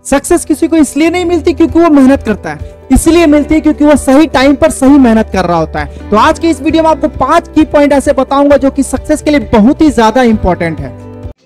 Success किसी को इसलिए नहीं मिलती क्योंकि वो मेहनत करता है, इसलिए मिलती है क्योंकि वो सही टाइम पर सही मेहनत कर रहा होता है। तो आज के इस वीडियो में आपको 5 की पॉइंट ऐसे बताऊंगा जो कि सक्सेस के लिए बहुत ही ज्यादा इंपॉर्टेंट है।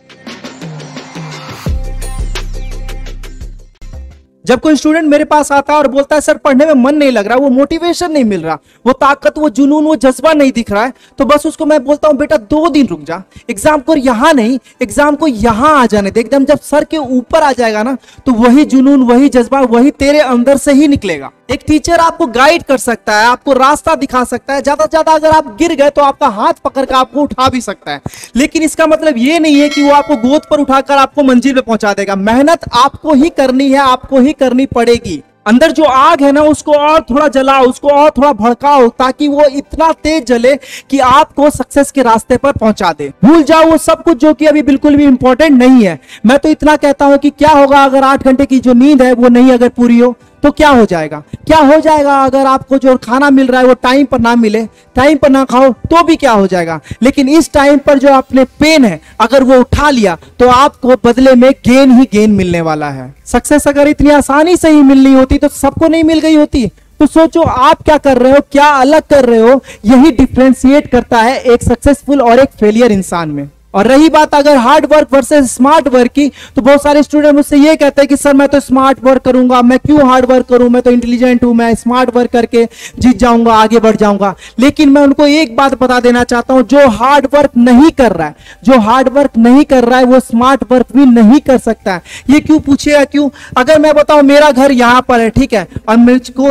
जब कोई स्टूडेंट मेरे पास आता है और बोलता है सर पढ़ने में मन नहीं लग रहा, वो मोटिवेशन नहीं मिल रहा, वो ताकत, वो जुनून, वो जज्बा नहीं दिख रहा है, तो बस उसको मैं बोलता हूं बेटा 2 दिन रुक जा, एग्जाम को यहां नहीं, एग्जाम को यहां आ जाने दे। एकदम जब सर के ऊपर आ जाएगा ना, तो वही जुनून, वही जज्बा, वही तेरे अंदर से ही निकलेगा। एक टीचर आपको गाइड कर सकता है, आपको रास्ता दिखा सकता है, ज्यादा से ज्यादा अगर आप गिर गए तो आपका हाथ पकड़ कर आपको उठा भी सकता है, लेकिन इसका मतलब ये नहीं है कि वो आपको गोद पर उठाकर आपको मंजिल पे पहुंचा देगा। मेहनत आपको ही करनी है, आपको ही करनी पड़ेगी। अंदर जो आग है ना, उसको और थोड़ा जलाओ, उसको और थोड़ा भड़काओ, ताकि वो इतना तेज जले कि आपको सक्सेस के रास्ते पर पहुंचा दे। भूल जाओ वो सब कुछ जो कि अभी बिल्कुल भी इंपॉर्टेंट नहीं है। मैं तो इतना कहता हूं कि क्या होगा अगर 8 घंटे की जो नींद है वो नहीं अगर पूरी हो तो क्या हो जाएगा? क्या हो जाएगा अगर आपको जो खाना मिल रहा है वो टाइम पर ना मिले, टाइम पर ना खाओ तो भी क्या हो जाएगा? लेकिन इस टाइम पर जो आपने पेन है अगर वो उठा लिया तो आपको बदले में गेन ही गेन मिलने वाला है। सक्सेस अगर इतनी आसानी से ही मिलनी होती तो सबको नहीं मिल गई होती। तो सोचो आप क्या कर रहे हो, क्या अलग कर रहे हो, यही डिफरेंशिएट करता है एक सक्सेसफुल और एक फेलियर इंसान में। और रही बात अगर hard work versus smart work की, तो बहुत सारे स्टूडेंट मुझसे ये कहते हैं कि सर मैं तो स्मार्ट वर्क करूंगा, मैं क्यों हार्ड वर्क करूं, मैं तो इंटेलिजेंट हूं, मैं स्मार्ट वर्क करके जीत जाऊंगा, आगे बढ़ जाऊंगा। लेकिन मैं उनको एक बात बता देना चाहता हूं, जो हार्ड वर्क नहीं कर रहा है, जो हार्ड वर्क नहीं कर रहा है वो स्मार्ट वर्क भी नहीं कर सकता है। ये क्यों पूछिएगा क्यों? अगर मैं बताऊं मेरा घर यहां पर है, ठीक है, और मुझको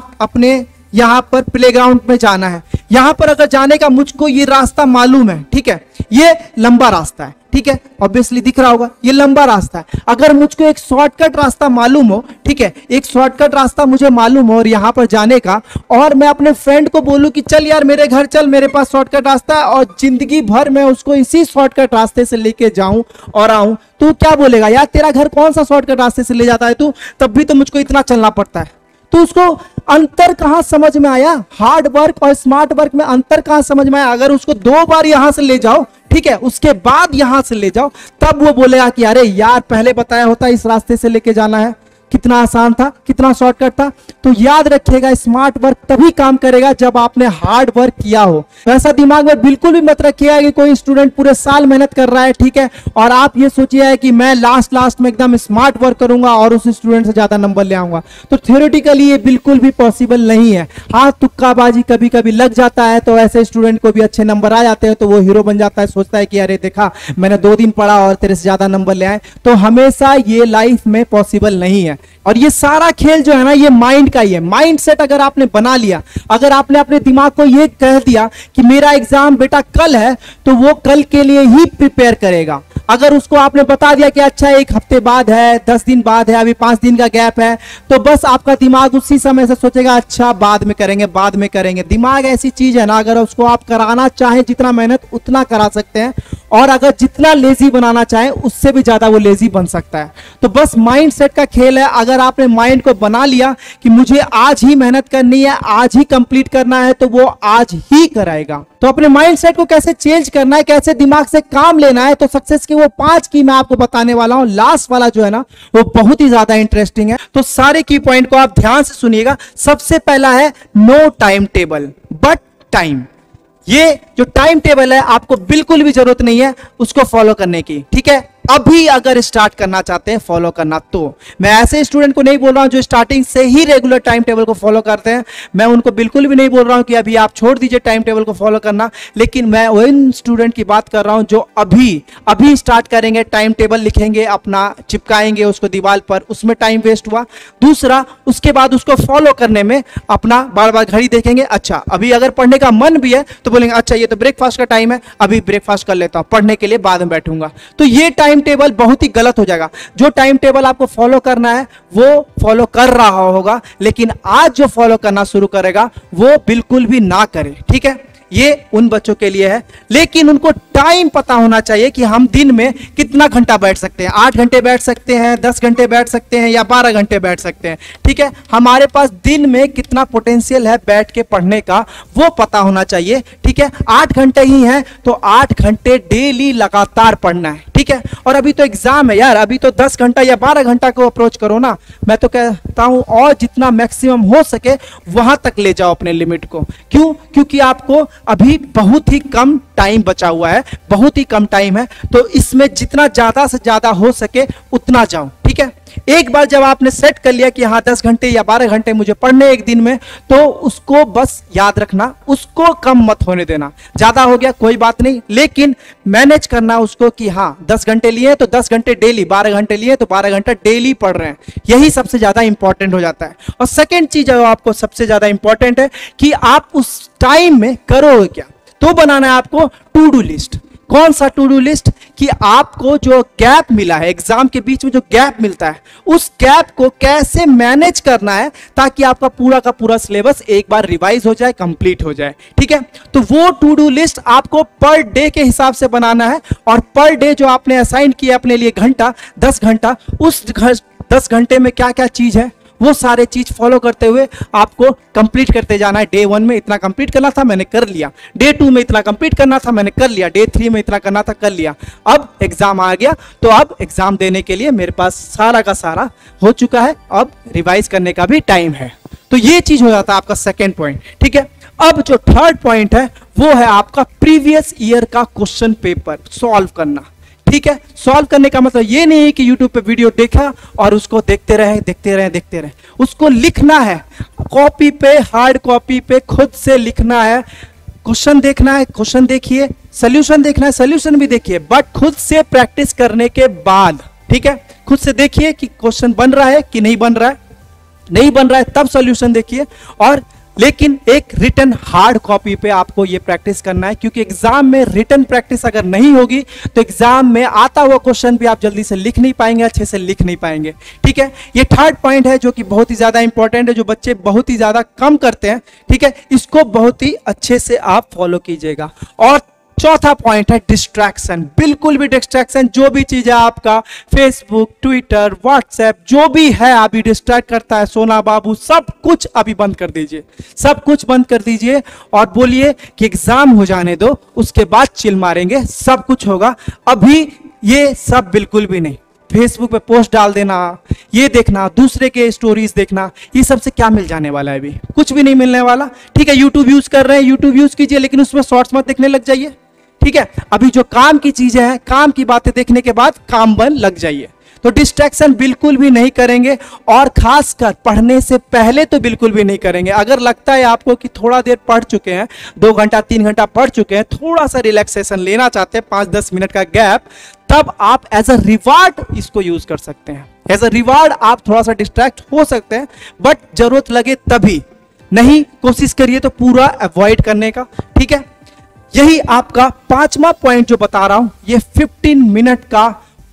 यहां पर प्लेग्राउंड में जाना है, यहां पर अगर जाने का मुझको ये रास्ता मालूम है, ठीक है, ये लंबा रास्ता है, ठीक है, ऑब्वियसली दिख रहा होगा ये लंबा रास्ता है। अगर मुझको एक शॉर्टकट रास्ता मालूम हो, ठीक है, एक शॉर्टकट रास्ता मुझे मालूम हो और यहां पर जाने का, और मैं अपने फ्रेंड को बोलूं कि चल यार मेरे घर चल, मेरे पास शॉर्टकट रास्ता है, और जिंदगी भर मैं उसको इसी शॉर्टकट रास्ते से लेके जाऊं और आऊं, तो क्या बोलेगा? यार तेरा घर कौन सा शॉर्टकट रास्ते से ले जाता है तू, तब भी तो मुझको इतना चलना पड़ता है। तो उसको अंतर कहां समझ में आया? हार्ड वर्क और स्मार्ट वर्क में अंतर कहां समझ में आया? अगर उसको 2 बार यहां से ले जाओ, ठीक है, उसके बाद यहां से ले जाओ, तब वो बोलेगा कि अरे यार पहले बताया होता इस रास्ते से लेके जाना है, कितना आसान था, कितना शॉर्टकट था। तो याद रखिएगा स्मार्ट वर्क तभी काम करेगा जब आपने हार्ड वर्क किया हो। वैसा दिमाग में बिल्कुल भी मत रखिएगा कि कोई स्टूडेंट पूरे साल मेहनत कर रहा है, ठीक है, और आप ये सोचिए कि मैं लास्ट में एकदम स्मार्ट वर्क करूंगा और उस स्टूडेंट से ज्यादा नंबर ले आऊंगा। तो थ्योरेटिकली ये बिल्कुल भी पॉसिबल नहीं है। हाँ, तुक्काबाजी कभी कभी लग जाता है तो ऐसे स्टूडेंट को भी अच्छे नंबर आ जाते हैं, तो वो हीरो बन जाता है, सोचता है कि अरे देखा मैंने 2 दिन पढ़ा और तेरे से ज्यादा नंबर ले आए। तो हमेशा ये लाइफ में पॉसिबल नहीं है। और ये सारा खेल जो है ना, ये माइंड का ही है। माइंड सेट अगर आपने बना लिया, अगर आपने अपने दिमाग को ये कह दिया कि मेरा एग्जाम बेटा कल है, तो वो कल के लिए ही प्रिपेयर करेगा। अगर उसको आपने बता दिया कि अच्छा 1 हफ्ते बाद है, 10 दिन बाद है, अभी 5 दिन का गैप है, तो बस आपका दिमाग उसी समय से सोचेगा अच्छा बाद में करेंगे, बाद में करेंगे। दिमाग ऐसी चीज है ना, अगर उसको आप कराना चाहें जितना मेहनत उतना करा सकते हैं, और अगर जितना लेजी बनाना चाहें उससे भी ज्यादा वो लेजी बन सकता है। तो बस माइंड सेट का खेल है। अगर आपने माइंड को बना लिया कि मुझे आज ही मेहनत करनी है, आज ही कंप्लीट करना है, तो वो आज ही कराएगा। तो अपने माइंड सेट को कैसे चेंज करना है, कैसे दिमाग से काम लेना है, तो सक्सेस की वो 5 की मैं आपको बताने वाला हूं। लास्ट वाला जो है ना वो बहुत ही ज्यादा इंटरेस्टिंग है, तो सारे की पॉइंट को आप ध्यान से सुनिएगा। सबसे पहला है no time table but time. ये जो टाइम टेबल है आपको बिल्कुल भी जरूरत नहीं है उसको फॉलो करने की, ठीक है। अभी अगर स्टार्ट करना चाहते हैं फॉलो करना, तो मैं ऐसे स्टूडेंट को नहीं बोल रहा हूं जो स्टार्टिंग से ही रेगुलर टाइम टेबल को फॉलो करते हैं, मैं उनको बिल्कुल भी नहीं बोल रहा हूं कि अभी आप छोड़ दीजिए टाइम टेबल को फॉलो करना। लेकिन मैं उन स्टूडेंट की बात कर रहा हूं जो अभी स्टार्ट करेंगे, टाइम टेबल लिखेंगे, अपना चिपकाएंगे उसको दीवार पर, उसमें टाइम वेस्ट हुआ। दूसरा, उसके बाद उसको फॉलो करने में अपना बार बार घड़ी देखेंगे, अच्छा अभी अगर पढ़ने का मन भी है तो बोलेंगे अच्छा ये तो ब्रेकफास्ट का टाइम है, अभी ब्रेकफास्ट कर लेता हूं, पढ़ने के लिए बाद में बैठूंगा। तो ये टाइम टेबल बहुत ही गलत हो जाएगा। जो टाइम टेबल आपको फॉलो करना है वो फॉलो कर रहा होगा, लेकिन आज जो फॉलो करना शुरू करेगा वो बिल्कुल भी ना करे, ठीक है। ये उन बच्चों के लिए है, लेकिन उनको टाइम पता होना चाहिए कि हम दिन में कितना घंटा बैठ सकते हैं। 8 घंटे बैठ सकते हैं, 10 घंटे बैठ सकते हैं या 12 घंटे बैठ सकते हैं। ठीक है, हमारे पास दिन में कितना पोटेंशियल है बैठ के पढ़ने का वो पता होना चाहिए। ठीक है, 8 घंटे ही है तो 8 घंटे डेली लगातार पढ़ना है। ठीक है, और अभी तो एग्जाम है यार, अभी तो 10 घंटा या 12 घंटा को अप्रोच करो ना। मैं तो कहता हूं और जितना मैक्सिमम हो सके वहां तक ले जाओ अपने लिमिट को। क्यों? क्योंकि आपको अभी बहुत ही कम टाइम बचा हुआ है, बहुत ही कम टाइम है, तो इसमें जितना ज्यादा से ज्यादा हो सके उतना जाओ। ठीक है, एक बार जब आपने सेट कर लिया कि हाँ 10 घंटे या 12 घंटे मुझे पढ़ने एक दिन में, तो उसको बस याद रखना, उसको कम मत होने देना। ज्यादा हो गया कोई बात नहीं, लेकिन मैनेज करना उसको कि हाँ 10 घंटे लिए तो 10 घंटे डेली, 12 घंटे लिए तो 12 घंटा डेली पढ़ रहे हैं। यही सबसे ज्यादा इंपॉर्टेंट हो जाता है। और सेकेंड चीज जो आपको सबसे ज्यादा इंपॉर्टेंट है कि आप उस टाइम में करोगे क्या। तो बनाना है आपको टू डू लिस्ट। कौन सा टू डू लिस्ट? कि आपको जो गैप मिला है, एग्जाम के बीच में जो गैप मिलता है, उस गैप को कैसे मैनेज करना है ताकि आपका पूरा का पूरा सिलेबस एक बार रिवाइज हो जाए, कंप्लीट हो जाए। ठीक है, तो वो टू डू लिस्ट आपको पर डे के हिसाब से बनाना है, और पर डे जो आपने असाइन किया अपने लिए घंटा, 10 घंटा, उस 10 घंटे में क्या क्या चीज है वो सारे चीज फॉलो करते हुए आपको कंप्लीट करते जाना है। डे 1 में इतना कंप्लीट करना था, मैंने कर लिया। डे 2 में इतना कंप्लीट करना था, मैंने कर लिया। डे 3 में इतना करना था, कर लिया। अब एग्जाम आ गया, तो अब एग्जाम देने के लिए मेरे पास सारा का सारा हो चुका है, अब रिवाइज करने का भी टाइम है। तो ये चीज हो जाता है आपका सेकेंड पॉइंट। ठीक है, अब जो थर्ड पॉइंट है वो है आपका प्रीवियस ईयर का क्वेश्चन पेपर सॉल्व करना। ठीक है, सॉल्व करने का मतलब ये नहीं है कि YouTube पे वीडियो देखा और उसको देखते रहे, उसको लिखना है। कॉपी पे, हार्ड कॉपी पे खुद से लिखना है। क्वेश्चन देखना है, क्वेश्चन देखिए, सॉल्यूशन देखना है, सॉल्यूशन भी देखिए, बट खुद से प्रैक्टिस करने के बाद। ठीक है, खुद से देखिए कि क्वेश्चन बन रहा है कि नहीं बन रहा है, नहीं बन रहा है तब सॉल्यूशन देखिए। और लेकिन एक रिटन हार्ड कॉपी पे आपको ये प्रैक्टिस करना है, क्योंकि एग्जाम में रिटन प्रैक्टिस अगर नहीं होगी तो एग्जाम में आता हुआ क्वेश्चन भी आप जल्दी से लिख नहीं पाएंगे, अच्छे से लिख नहीं पाएंगे। ठीक है, ये थर्ड पॉइंट है जो कि बहुत ही ज्यादा इंपॉर्टेंट है, जो बच्चे बहुत ही ज्यादा कम करते हैं। ठीक है, इसको बहुत ही अच्छे से आप फॉलो कीजिएगा। और चौथा पॉइंट है डिस्ट्रैक्शन। बिल्कुल भी डिस्ट्रैक्शन, जो भी चीज है आपका फेसबुक, ट्विटर, व्हाट्सएप, जो भी है अभी डिस्ट्रैक्ट करता है, सोना बाबू, सब कुछ अभी बंद कर दीजिए, सब कुछ बंद कर दीजिए और बोलिए कि एग्जाम हो जाने दो, उसके बाद चिल मारेंगे, सब कुछ होगा। अभी ये सब बिल्कुल भी नहीं। फेसबुक पे पोस्ट डाल देना, ये देखना, दूसरे के स्टोरीज देखना, ये सबसे क्या मिल जाने वाला है? अभी कुछ भी नहीं मिलने वाला। ठीक है, यूट्यूब यूज कर रहे हैं, यूट्यूब यूज कीजिए, लेकिन उसमें शॉर्ट्स मत देखने लग जाइए। ठीक है, अभी जो काम की चीजें हैं, काम की बातें देखने के बाद काम बन लग जाइए। तो डिस्ट्रैक्शन बिल्कुल भी नहीं करेंगे, और खासकर पढ़ने से पहले तो बिल्कुल भी नहीं करेंगे। अगर लगता है आपको कि थोड़ा देर पढ़ चुके हैं, 2 घंटा 3 घंटा पढ़ चुके हैं, थोड़ा सा रिलैक्सेशन लेना चाहते हैं, 5-10 मिनट का गैप, तब आप एज अ रिवार्ड इसको यूज कर सकते हैं। एज अ रिवार्ड आप थोड़ा सा डिस्ट्रैक्ट हो सकते हैं, बट जरूरत लगे तभी, नहीं कोशिश करिए तो पूरा अवॉइड करने का। ठीक है, यही आपका 5वां पॉइंट जो बता रहा हूं, ये 15 मिनट का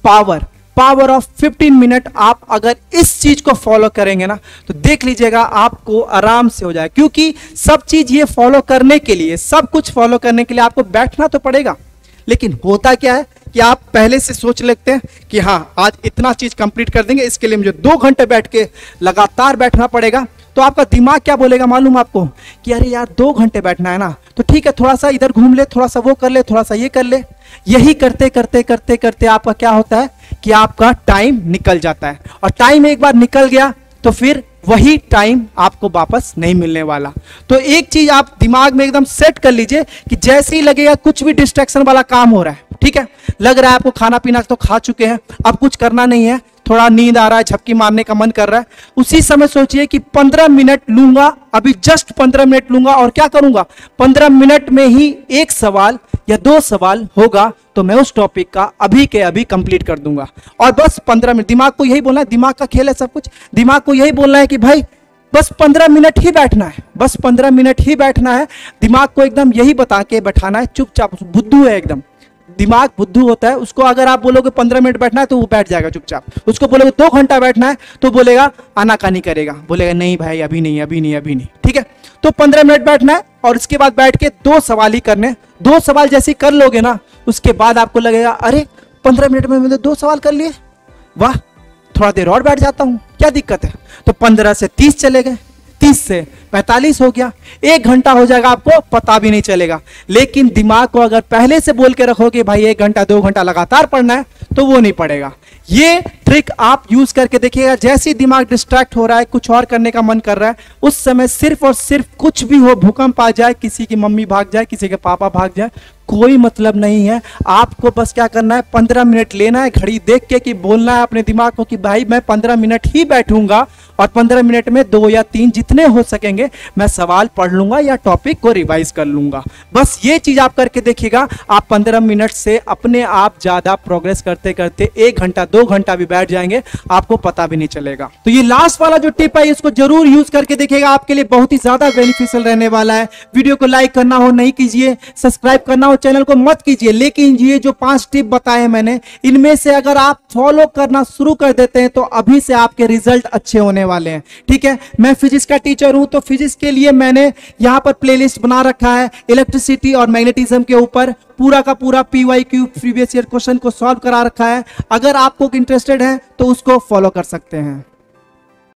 पावर ऑफ 15 मिनट। आप अगर इस चीज को फॉलो करेंगे ना, तो देख लीजिएगा आपको आराम से हो जाए। क्योंकि सब चीज ये फॉलो करने के लिए, सब कुछ फॉलो करने के लिए आपको बैठना तो पड़ेगा। लेकिन होता क्या है कि आप पहले से सोच लेते हैं कि हाँ आज इतना चीज कंप्लीट कर देंगे, इसके लिए मुझे 2 घंटे बैठ के लगातार बैठना पड़ेगा। तो आपका दिमाग क्या बोलेगा मालूम आपको कि अरे यार 2 घंटे बैठना है ना, तो ठीक है, थोड़ा सा इधर घूम ले, थोड़ा सा वो कर ले, थोड़ा सा ये कर ले। यही करते करते करते करते आपका क्या होता है कि आपका टाइम निकल जाता है, और टाइम एक बार निकल गया तो फिर वही टाइम आपको वापस नहीं मिलने वाला। तो एक चीज आप दिमाग में एकदम सेट कर लीजिए कि जैसे ही लगेगा कुछ भी डिस्ट्रैक्शन वाला काम हो रहा है, ठीक है, लग रहा है आपको खाना पीना तो खा चुके हैं, अब कुछ करना नहीं है, थोड़ा नींद आ रहा है, झपकी मारने का मन कर रहा है, उसी समय सोचिए कि 15 मिनट लूंगा, अभी जस्ट 15 मिनट लूंगा और क्या करूंगा, 15 मिनट में ही 1 सवाल या 2 सवाल होगा, तो मैं उस टॉपिक का अभी के अभी कंप्लीट कर दूंगा। और बस 15 मिनट, दिमाग को यही बोलना है, दिमाग का खेल है सब कुछ, दिमाग को यही बोलना है कि भाई बस 15 मिनट ही बैठना है, बस 15 मिनट ही बैठना है। दिमाग को एकदम यही बता के बैठाना है, चुपचाप, बुद्धू है एकदम, दिमाग बुद्धू होता है, उसको अगर आप बोलोगे 15 मिनट बैठना है तो वो बैठ जाएगा चुपचाप। उसको बोलोगे 2 घंटा बैठना है तो बोलेगा आनाकानी करेगा, बोलेगा नहीं भाई अभी नहीं अभी नहीं अभी नहीं। ठीक है, तो 15 मिनट बैठना है और उसके बाद बैठ के 2 सवाल ही करने। 2 सवाल जैसे ही कर लोगे ना, उसके बाद आपको लगेगा अरे 15 मिनट में मैंने 2 सवाल कर लिए, वाह थोड़ा देर और बैठ जाता हूं, क्या दिक्कत है। तो 15 से 30 चले गए, 30 से 45 हो गया, 1 घंटा हो जाएगा, आपको पता भी नहीं चलेगा। लेकिन दिमाग को अगर पहले से बोल के रखोगे भाई 1 घंटा 2 घंटा लगातार पढ़ना है, तो वो नहीं पड़ेगा। ये ट्रिक आप यूज करके देखिएगा। जैसे ही दिमाग डिस्ट्रैक्ट हो रहा है, कुछ और करने का मन कर रहा है, उस समय सिर्फ और सिर्फ कुछ भी हो, भूकंप आ जाए, किसी की मम्मी भाग जाए, किसी के पापा भाग जाए, कोई मतलब नहीं है। आपको बस क्या करना है, 15 मिनट लेना है, घड़ी देख के कि बोलना है अपने दिमाग को कि भाई मैं 15 मिनट ही बैठूंगा और 15 मिनट में 2 या 3 जितने हो सकेंगे मैं सवाल पढ़ लूंगा या टॉपिक को रिवाइज कर लूंगा। बस ये चीज आप करके देखिएगा, आप 15 मिनट से अपने आप ज्यादा प्रोग्रेस करते करते 1 घंटा 2 घंटा भी बैठ जाएंगे, आपको पता भी नहीं चलेगा। तो ये लास्ट वाला जो टिप है, इसको जरूर यूज करके देखिएगा, आपके लिए बहुत ही ज्यादा बेनिफिशियल रहने वाला है। वीडियो को लाइक करना हो नहीं कीजिए, सब्सक्राइब करना हो चैनल को मत कीजिए, लेकिन ये जो 5 टिप बताए मैंने, इनमें से अगर आप फॉलो करना शुरू कर देते हैं तो अभी से आपके रिजल्ट अच्छे होने वाले हैं। ठीक है, मैं फिजिक्स का टीचर हूं, तो फिजिक्स के लिए मैंने यहां पर प्लेलिस्ट बना रखा है, इलेक्ट्रिसिटी और मैग्नेटिज्म के ऊपर पूरा का पूरा PYQ प्रीवियस ईयर क्वेश्चन को सॉल्व करा रखा है। अगर आपको इंटरेस्टेड है तो उसको फॉलो कर सकते हैं।